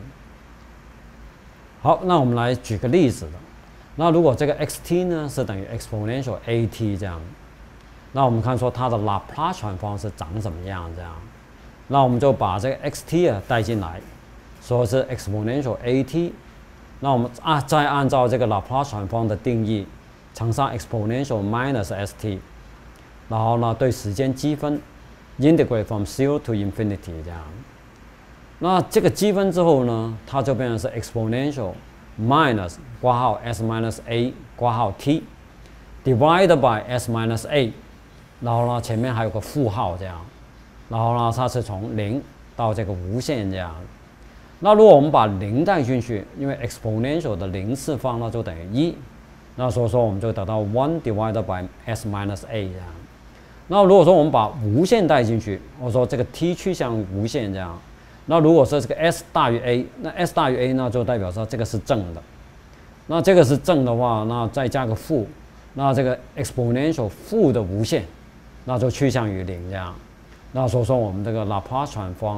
好，那我们来举个例子的。那如果这个 xt 呢是等于 exponential at 这样，那我们看说它的 Laplace transform 是长什么样这样。那我们就把这个 xt 啊带进来，说是 exponential at， 那我们啊再按照这个 Laplace transform 的定义乘上 exponential minus st， 然后呢对时间积分。integrate from zero to infinity 这样，那这个积分之后呢，它就变成是 exponential minus 括号 s minus a 括号 t divided by s minus a， 然后呢前面还有个负号这样，然后呢它是从零到这个无限这样。那如果我们把零带进去，因为 exponential 的零次方呢就等于一，那所以说我们就得到 one divided by s minus a 这样。那如果说我们把无限带进去，我说这个 t 趋向无限这样，那如果说这个 s 大于 a， 那 s 大于 a 那就代表说这个是正的。那这个是正的话，那再加个负，那这个 exponential 负的无限，那就趋向于零这样。那所以说我们这个 Laplace transform 啊，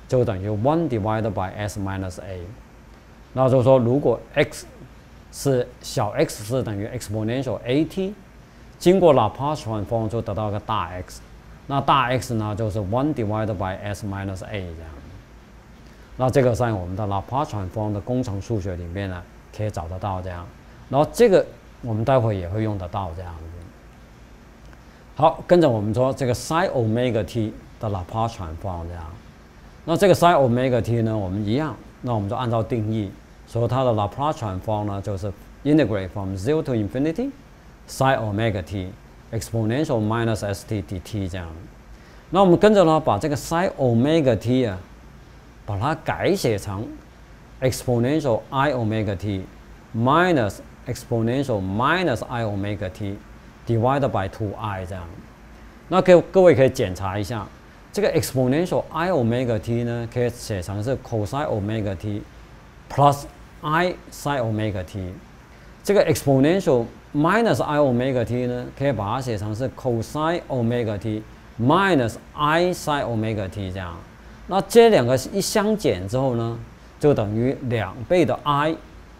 就等于 one divided by s minus a。那就是说，如果 x 是小 x 是等于 exponential at， 经过 Laplace transform 就得到个大 X， 那大 X 呢就是 one divided by s minus a 这样。那这个在我们的 Laplace transform 的工程数学里面呢，可以找得到这样。然后这个我们待会也会用得到这样子。好，跟着我们说这个 sin omega t 的 Laplace transform 这样。那这个 sin omega t 呢，我们一样，那我们就按照定义，所以它的 Laplace transform 呢就是 integrate from zero to infinity sin omega t exponential minus st dt 这样。那我们跟着呢，把这个 sin omega t 啊，把它改写成 exponential i omega t minus exponential minus i omega t divided by two i 这样。那各各位可以检查一下，这个 exponential i omega t 呢，可以写成是 cosine omega t plus i sin omega t。这个 exponential minus i omega t 呢，可以把它写成是 cosine omega t minus i sin omega t 这样。那这两个一相减之后呢，就等于两倍的 i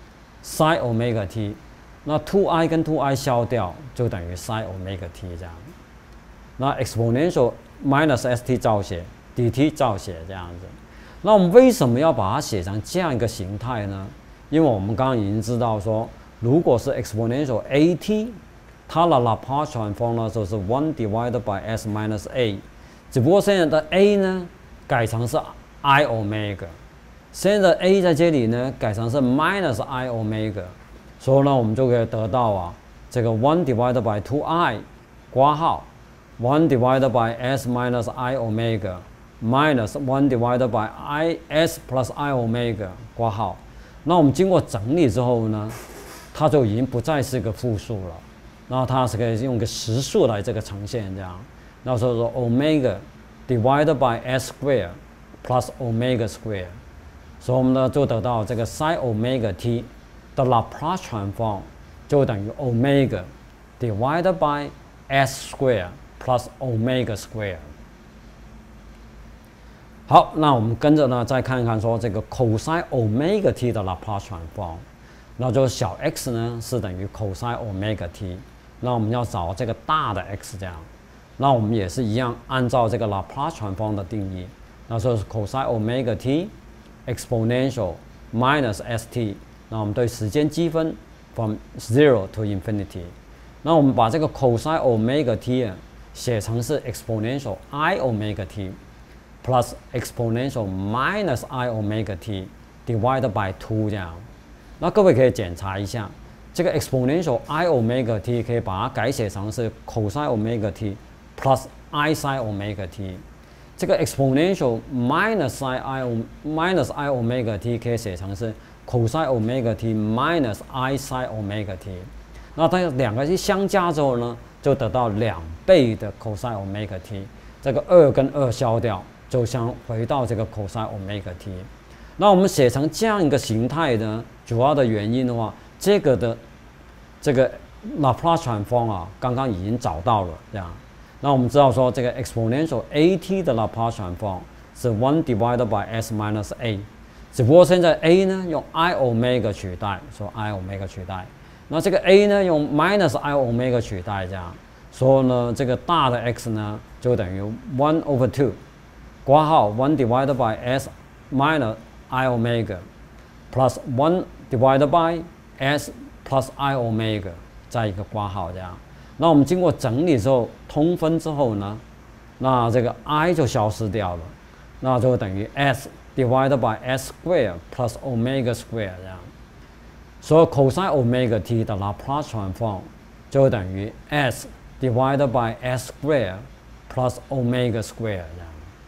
sin omega t。那 two i 跟 two i 消掉，就等于 sin omega t 这样。那 exponential minus st 照写 ，dt 照写这样子。那我们为什么要把它写成这样一个形态呢？因为我们刚刚已经知道说，如果是 exponential at， 它的 Laplace transform 呢就是 one divided by s minus a， 只不过现在的 a 呢改成是 i omega， 现在的 a 在这里呢改成是 minus i omega， 所以呢我们就可以得到啊这个 one divided by two i 括号 one divided by s minus i omega minus one divided by i s plus i omega 括号。那我们经过整理之后呢，它就已经不再是个复数了，那它是可以用个实数来这个呈现这样。那所以说 omega divided by s square plus omega square， 所以我们呢就得到这个 sin omega t 的 Laplace transform 就等于 omega divided by s square plus omega square。好，那我们跟着呢再看看说这个 cosine omega t 的 Laplace transform， 那就是小 x 呢是等于 cosine omega t， 那我们要找这个大的 x 这样。那我们也是一样，按照这个 Laplace transform 的定义，那就是 cosine omega t exponential minus st。那我们对时间积分 from zero to infinity。那我们把这个 cosine omega t 啊写成是 exponential i omega t plus exponential minus i omega t divided by two 这样。那各位可以检查一下，这个 exponential i omega t 可以把它改写成是 cosine omega t plus i sin omega t， 这个 exponential minus i minus i omega t 可以写成是 cosine omega t minus i sin omega t。那它两个一相加之后呢，就得到两倍的 cosine omega t。这个二跟二消掉，就相回到这个 cosine omega t。那我们写成这样一个形态呢，主要的原因的话，这个的这个 Laplace transform 啊，刚刚已经找到了这样。那我们知道说，这个 exponential at 的 Laplace transform 是 one divided by s minus a， 只不过现在 a 呢用 i omega 取代，说 i omega 取代，那这个 a 呢用 minus i omega 取代这样，所以呢这个大的 x 呢就等于 one over two， 括号 one divided by s minus i omega plus one divided by s plus i omega 再一个括号这样。那我们经过整理之后，通分之后呢，那这个 i 就消失掉了，那就等于 s divided by s square plus omega square 这样。所以 cosine omega t 的 Laplace transform 就等于 s divided by s square plus omega square 这样。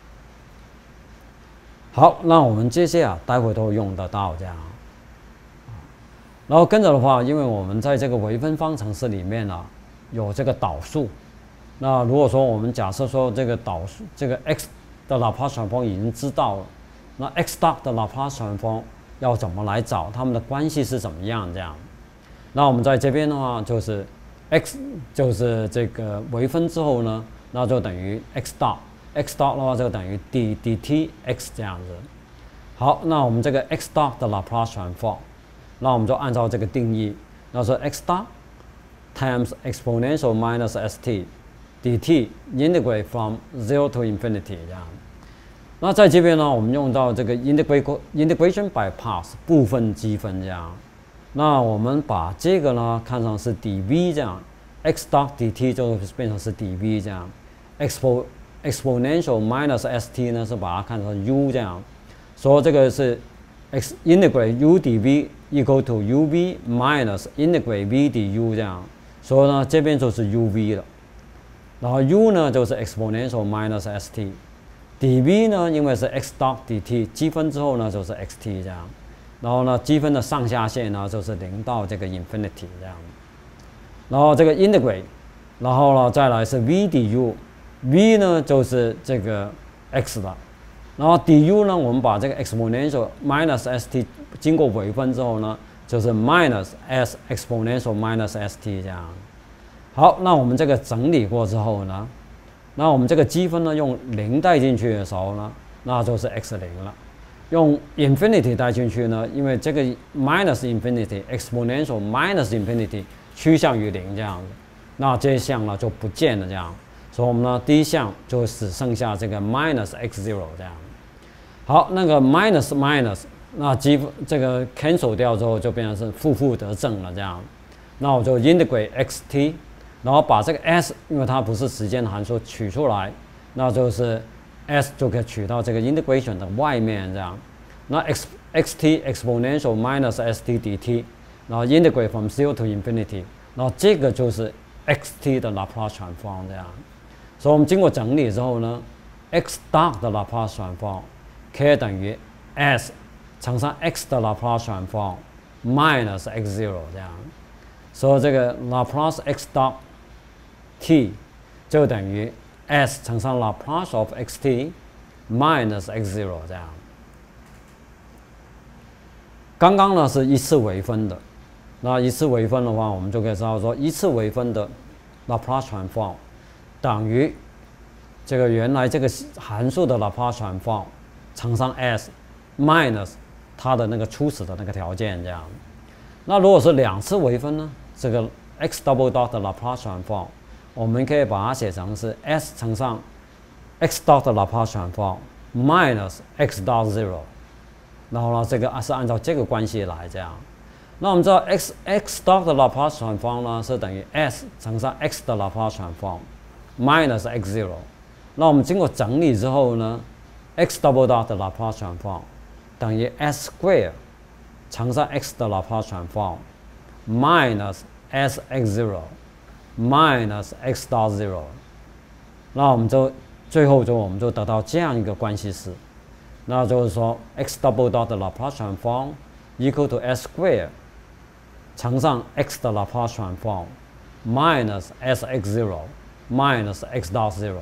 好，那我们这些啊，待会都用得到这样。然后跟着的话，因为我们在这个微分方程式里面啊，有这个导数。那如果说我们假设说这个导数，这个 x 的 Laplace transform 已经知道了，那 x dot 的 Laplace transform 要怎么来找它们的关系是怎么样这样？那我们在这边的话，就是 x 就是这个微分之后呢，那就等于 x dot x dot 的话就等于 d dt x 这样子。好，那我们这个 x dot 的 Laplace transform， 那我们就按照这个定义，那说 x dot times exponential minus st dt integrate from zero to infinity 这样。那在这边呢，我们用到这个 integration integration by parts 部分积分这样。那我们把这个呢看成是 dv 这样 ，x dot dt 就变成是 dv 这样 ，expo exponential minus st 呢是把它看成 u 这样，所以这个是 x integrate u dv equal to uv minus integrate v du 这样，所以呢这边就是 uv 了，然后 u 呢就是 exponential minus st，dv 呢因为是 x dot dt 积分之后呢就是 xt 这样。然后呢，积分的上下限呢就是零到这个 infinity 这样，然后这个 integrate， 然后呢再来是 v du，v 呢就是这个 x 的，然后 du 呢我们把这个 exponential minus st 经过微分之后呢就是 minus s exponential minus st 这样。好，那我们这个整理过之后呢，那我们这个积分呢用零带进去的时候呢，那就是 x 零了。用 infinity 带进去呢，因为这个 minus infinity exponential minus infinity 趋向于零这样子，那这一项呢就不见了这样，所以我们呢第一项就只剩下这个 minus x zero 这样。好，那个 minus minus 那积分这个 cancel 掉之后就变成是负负得正了这样，那我就 integrate xt， 然后把这个 s 因为它不是时间函数取出来，那就是。s 就可以取到这个 integration 的外面这样，那 x xt exponential minus st dt， 然后 integrate from zero to infinity， 然后这个就是 xt 的 Laplace transform 这样，所以我们经过整理之后呢 ，x dot 的 Laplace transform 可以等于 s 乘上 x 的 Laplace transform minus x zero 这样，所以这个 Laplace x dot t 就等于s 乘上 Laplace of xt minus x zero 这样。刚刚呢是一次微分的，那一次微分的话，我们就可以知道说，一次微分的 Laplace transform 等于这个原来这个函数的 Laplace transform 乘上 s minus 它的那个初始的那个条件这样。那如果是两次微分呢，这个 x double dot 的 Laplace transform我们可以把它写成是 s 乘上 x dot 的 Laplace transform minus x dot zero， 然后呢，这个是按照这个关系来这样。那我们知道 x x dot 的 Laplace transform 呢是等于 s 乘上 x 的 Laplace transform minus x zero。那我们经过整理之后呢 ，x double dot 的 Laplace transform 等于 s square 乘上 x 的 Laplace transform minus s x zero。minus x dot zero， 那我们就最后就我们就得到这样一个关系式，那就是说 x double dot 的 Laplace transform equal to s square 乘上 x 的 Laplace transform minus s x zero minus x dot zero。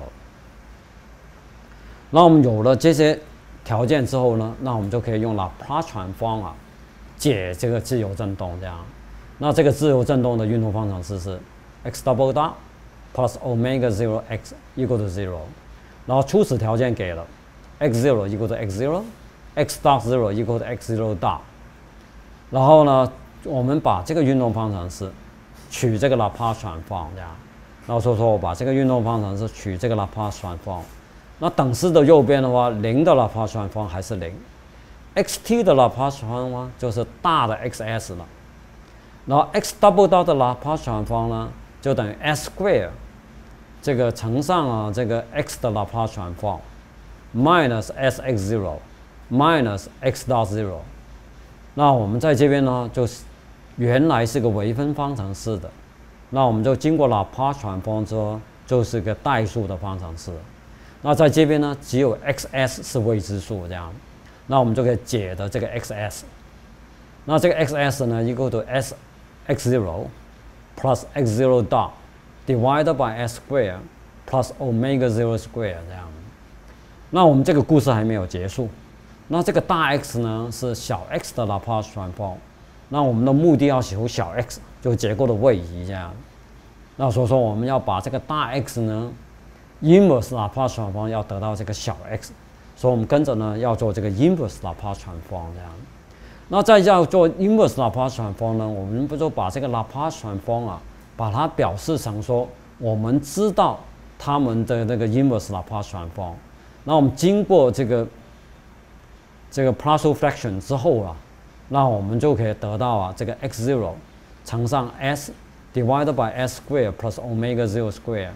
那我们有了这些条件之后呢，那我们就可以用 Laplace transform 啊解这个自由振动这样。那这个自由振动的运动方程式是x double dot plus omega zero x equal to zero， 然后初始条件给了 x zero equal to x zero，x dot zero equal to x zero dot， 然后呢，我们把这个运动方程式取这个 Laplace transform 这样，然后所以说我把这个运动方程式取这个 Laplace transform， 那等式的右边的话，零的 Laplace transform 还是零 ，xt 的 Laplace transform 就是大的 xs 了，然后 x double dot 的 Laplace transform 呢？就等于 s square 这个乘上啊这个 x 的 Laplace transform minus s x zero minus x dot zero。那我们在这边呢，就是原来是个微分方程式的，那我们就经过 Laplace transform 之后，就是个代数的方程式。那在这边呢，只有 xs 是未知数这样，那我们就可以解的这个 xs。那这个 xs 呢 equal to s x zero plus x zero dot divided by s square plus omega zero square 这样。那我们这个故事还没有结束。那这个大 X 呢是小 x 的 Laplace transform。那我们的目的要求小 x， 就结构的位移这样。那所以说我们要把这个大 X 呢 inverse Laplace transform 要得到这个小 x， 所以我们跟着呢要做这个 inverse Laplace transform 这样。那再要做 inverse Laplace transform 呢，我们不就把这个 Laplace transform 啊，把它表示成说，我们知道它们的那个 inverse Laplace transform。那我们经过这个这个 partial fraction 之后啊，那我们就可以得到啊这个 x zero 乘上 s divided by s square plus omega zero square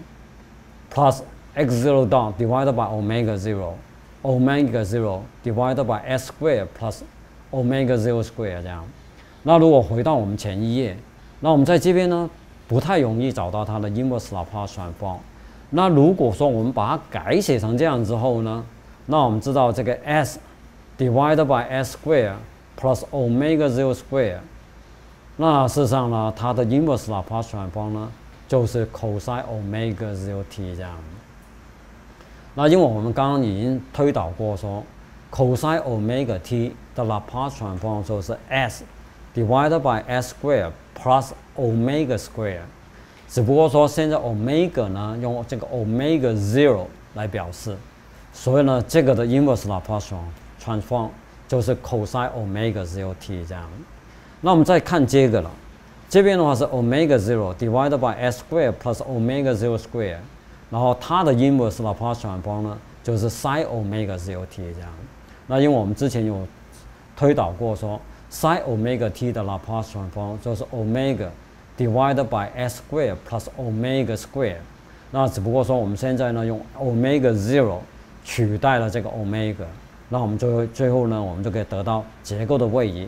plus x zero down divided by omega zero omega zero divided by s square plus omega zero square 这样。那如果回到我们前一页，那我们在这边呢不太容易找到它的 inverse Laplace transform。那如果说我们把它改写成这样之后呢，那我们知道这个 s divided by s square plus omega zero square， 那事实上呢，它的 inverse Laplace transform 呢就是 cosine omega zero t 这样。那因为我们刚刚已经推导过说 cosine omega t 的 Laplace transform 就是 s divided by s square plus omega square。只不过说现在 omega 呢用这个 omega zero 来表示，所以呢这个的 inverse Laplace transform 就是 cosine omega zero t 这样。那我们再看这个了，这边的话是 omega zero divided by s square plus omega zero square， 然后它的 inverse Laplace transform 呢就是 sin omega zero t 这样。那因为我们之前有推导过说 sin omega t 的 Laplace transform 就是 omega divided by s square plus omega square， 那只不过说我们现在呢用 omega zero 取代了这个 omega， 那我们就最后呢我们就可以得到结构的位移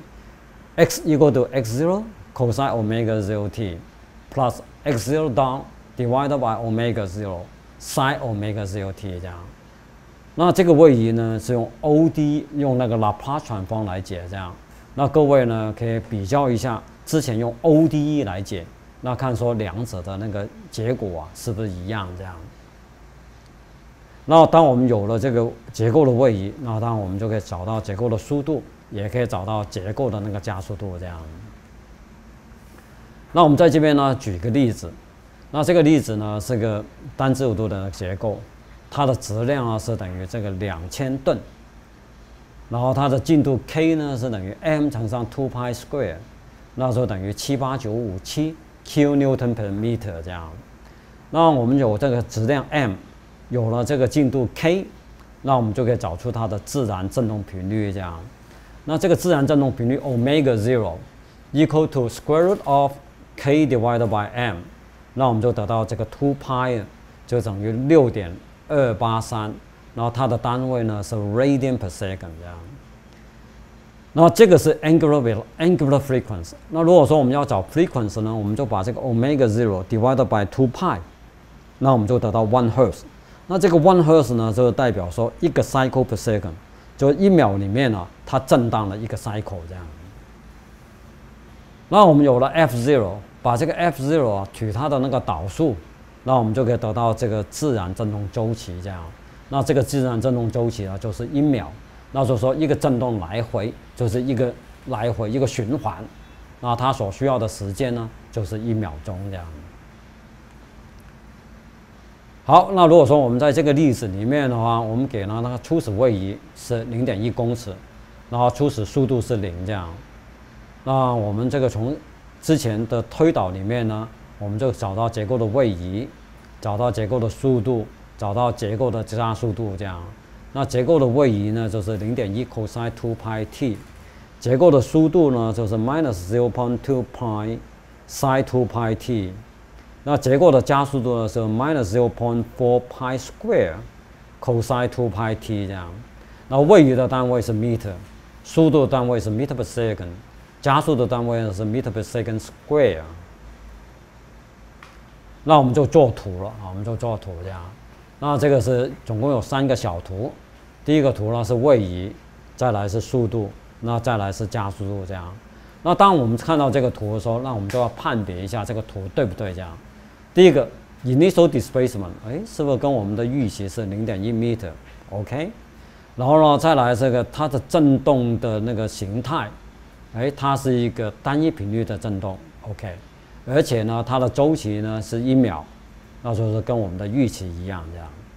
x equal to x zero cosine omega zero t plus x zero down divided by omega zero sin omega zero t 这样。那这个位移呢是用 O D 用那个 Laplace transform 来解这样。那各位呢可以比较一下。之前用 O D E 来解，那看说两者的那个结果啊是不是一样这样。那当我们有了这个结构的位移，那当然我们就可以找到结构的速度，也可以找到结构的那个加速度这样。那我们在这边呢举个例子，那这个例子呢是个单自由度的结构，它的质量啊是等于这个两千吨，然后它的进度 k 呢是等于 m 乘上 two pi square。那就等于七八九五七 kilonewton per meter 这样。那我们有这个质量 m， 有了这个进度 k， 那我们就可以找出它的自然振动频率这样。那这个自然振动频率 omega zero equal to square root of k divided by m， 那我们就得到这个 two pi 就等于六点二八三，然后它的单位呢是 radian per second 这样。那这个是 angular angular frequency。那如果说我们要找 frequency 呢，我们就把这个 omega zero divided by two pi， 那我们就得到 one hertz。那这个 one hertz 呢，就代表说一个 cycle per second， 就一秒里面呢，它震荡了一个 cycle 这样。那我们有了 f zero， 把这个 f zero 啊取它的那个导数，那我们就可以得到这个自然振动周期这样。那这个自然振动周期呢，就是一秒。那就是说一个振动来回就是一个来回一个循环，那它所需要的时间呢就是一秒钟这样。好，那如果说我们在这个例子里面的话，我们给了那个初始位移是 零点一公尺，然后初始速度是零这样。那我们这个从之前的推导里面呢，我们就找到结构的位移，找到结构的速度，找到结构的加速度这样。那结构的位移呢，就是 零点一 cosine two pi t， 结构的速度呢，就是 minus zero point two pi sin two pi t， 那结构的加速度呢是 minus zero point four pi square cosine two pi t 这样。那位移的单位是 meter， 速度的单位是 meter per second， 加速的单位呢是 meter per second square。那我们就做图了啊，我们就做图这样。那这个是总共有三个小图。第一个图呢是位移，再来是速度，那再来是加速度这样。那当我们看到这个图的时候，那我们就要判别一下这个图对不对这样。第一个 initial displacement， 哎，是不是跟我们的预期是 零点一 meter？ OK， 然后呢再来这个它的振动的那个形态，哎，它是一个单一频率的振动 ，OK， 而且呢它的周期呢是一秒，那就是跟我们的预期一样这样。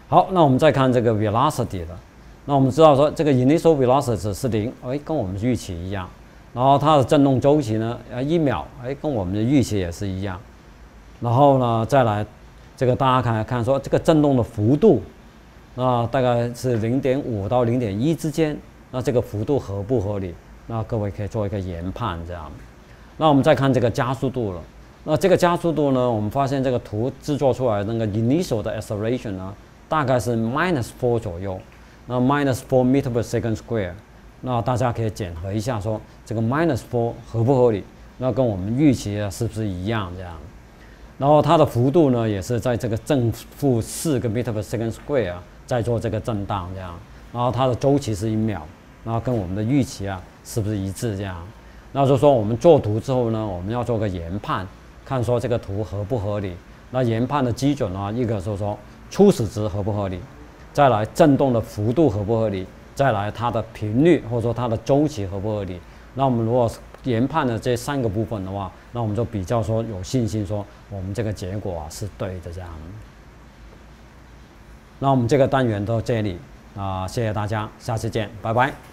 好，那我们再看这个 velocity 的，那我们知道说这个 initial velocity 是零，哎，跟我们预期一样。然后它的振动周期呢，呃，一秒，哎，跟我们的预期也是一样。然后呢，再来这个大家看看说这个振动的幅度，那大概是零点五到零点一之间，那这个幅度合不合理？那各位可以做一个研判这样。那我们再看这个加速度了。那这个加速度呢，我们发现这个图制作出来的那个 initial 的 acceleration 呢，大概是 minus four 左右，那 minus four meter per second square。那大家可以检核一下说这个 minus four 合不合理？那跟我们预期的是不是一样这样？然后它的幅度呢，也是在这个正负四个 meter per second square 啊，在做这个震荡这样。然后它的周期是一秒，然后跟我们的预期啊是不是一致这样？那就是说我们做图之后呢，我们要做个研判，看说这个图合不合理。那研判的基准啊，一个就是说初始值合不合理，再来振动的幅度合不合理，再来它的频率或者说它的周期合不合理。那我们如果研判的这三个部分的话，那我们就比较说有信心说我们这个结果啊是对的这样。那我们这个单元到这里啊、呃，谢谢大家，下次见，拜拜。